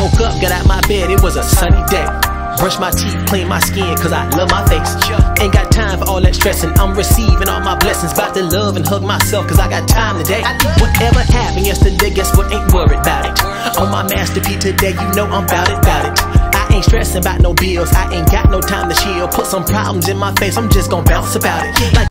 Woke up, got out my bed, it was a sunny day. Brush my teeth, clean my skin, cause I love my face. Ain't got time for all that stressing, I'm receiving all my blessings. About to love and hug myself, cause I got time today. Whatever happened yesterday, guess what, ain't worried about it. On my masterpiece today, you know I'm bout it. I ain't stressing about no bills, I ain't got no time to chill. Put some problems in my face, I'm just gon' bounce about it. Like